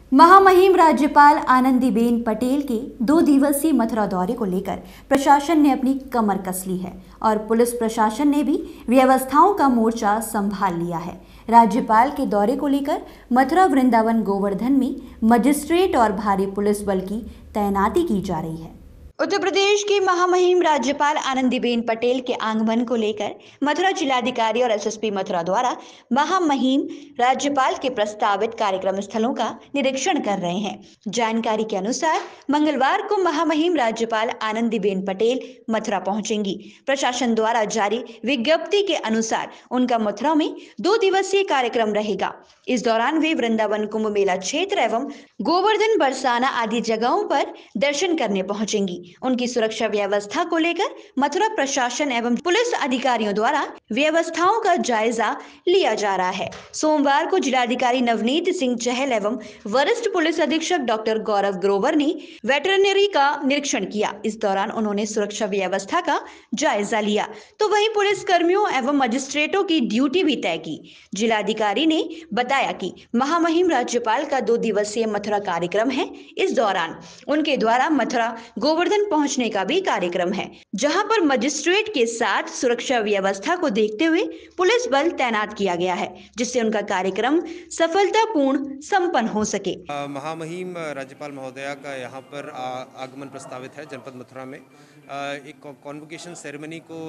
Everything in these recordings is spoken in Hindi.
महामहिम राज्यपाल आनंदीबेन पटेल के 2 दिवसीय मथुरा दौरे को लेकर प्रशासन ने अपनी कमर कस ली है और पुलिस प्रशासन ने भी व्यवस्थाओं का मोर्चा संभाल लिया है। राज्यपाल के दौरे को लेकर मथुरा वृंदावन गोवर्धन में मजिस्ट्रेट और भारी पुलिस बल की तैनाती की जा रही है। उत्तर प्रदेश की महामहिम राज्यपाल आनंदीबेन पटेल के आगमन को लेकर मथुरा जिलाधिकारी और एसएसपी मथुरा द्वारा महामहिम राज्यपाल के प्रस्तावित कार्यक्रम स्थलों का निरीक्षण कर रहे हैं। जानकारी के अनुसार मंगलवार को महामहिम राज्यपाल आनंदीबेन पटेल मथुरा पहुंचेंगी। प्रशासन द्वारा जारी विज्ञप्ति के अनुसार उनका मथुरा में 2 दिवसीय कार्यक्रम रहेगा। इस दौरान वे वृंदावन कुंभ मेला क्षेत्र एवं गोवर्धन बरसाना आदि जगहों पर दर्शन करने पहुंचेंगी। उनकी सुरक्षा व्यवस्था को लेकर मथुरा प्रशासन एवं पुलिस अधिकारियों द्वारा व्यवस्थाओं का जायजा लिया जा रहा है। सोमवार को जिलाधिकारी नवनीत सिंह चहल एवं वरिष्ठ पुलिस अधीक्षक डॉक्टर गौरव ग्रोवर ने वेटरनरी का निरीक्षण किया। इस दौरान उन्होंने सुरक्षा व्यवस्था का जायजा लिया तो वहीं पुलिस कर्मियों एवं मजिस्ट्रेटों की ड्यूटी भी तय की। जिलाधिकारी ने बताया कि महामहिम राज्यपाल का 2 दिवसीय मथुरा कार्यक्रम है। इस दौरान उनके द्वारा मथुरा गोवर्धन पहुंचने का भी कार्यक्रम है, जहां पर मजिस्ट्रेट के साथ सुरक्षा व्यवस्था को देखते हुए पुलिस बल तैनात किया गया है, जिससे उनका कार्यक्रम सफलतापूर्ण संपन्न हो सके। महामहिम राज्यपाल महोदया का यहाँ पर आगमन प्रस्तावित है जनपद मथुरा में। एक कॉन्वोकेशन सेरेमनी को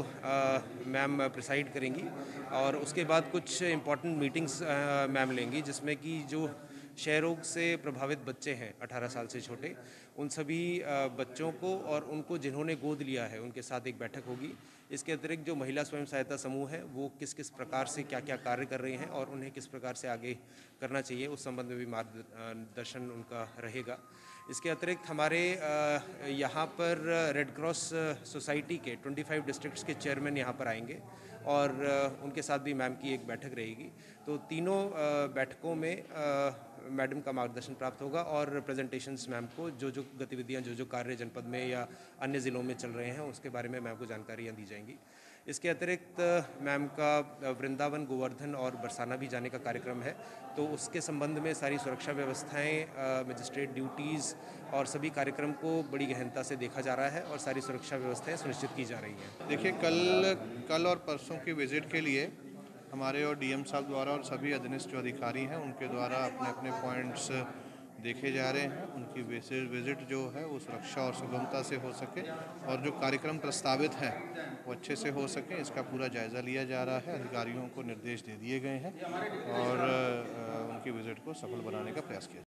मैम प्रिसाइड करेंगी और उसके बाद कुछ इम्पॉर्टेंट मीटिंग्स मैम लेंगी, जिसमें कि जो क्षय रोग से प्रभावित बच्चे हैं 18 साल से छोटे, उन सभी बच्चों को और उनको जिन्होंने गोद लिया है उनके साथ एक बैठक होगी। इसके अतिरिक्त जो महिला स्वयं सहायता समूह है वो किस किस प्रकार से क्या क्या कार्य कर रहे हैं और उन्हें किस प्रकार से आगे करना चाहिए, उस संबंध में भी मार्गदर्शन उनका रहेगा। इसके अतिरिक्त हमारे यहाँ पर रेड क्रॉस सोसाइटी के 25 डिस्ट्रिक्ट्स के चेयरमैन यहाँ पर आएंगे और उनके साथ भी मैम की एक बैठक रहेगी। तो तीनों बैठकों में मैडम का मार्गदर्शन प्राप्त होगा और प्रेजेंटेशंस मैम को जो गतिविधियां जो कार्य जनपद में या अन्य ज़िलों में चल रहे हैं उसके बारे में मैम को जानकारियां दी जाएंगी। इसके अतिरिक्त मैम का वृंदावन गोवर्धन और बरसाना भी जाने का कार्यक्रम है, तो उसके संबंध में सारी सुरक्षा व्यवस्थाएं, मजिस्ट्रेट ड्यूटीज़ और सभी कार्यक्रम को बड़ी गहनता से देखा जा रहा है और सारी सुरक्षा व्यवस्थाएं सुनिश्चित की जा रही हैं। देखिए, कल और परसों की विज़िट के लिए हमारे और डीएम साहब द्वारा और सभी अधीनस्थ जो अधिकारी हैं उनके द्वारा अपने अपने पॉइंट्स देखे जा रहे हैं। उनकी विज़िट जो है वो सुरक्षा और सुगमता से हो सके और जो कार्यक्रम प्रस्तावित है वो अच्छे से हो सके, इसका पूरा जायज़ा लिया जा रहा है। अधिकारियों को निर्देश दे दिए गए हैं और उनकी विज़िट को सफल बनाने का प्रयास किया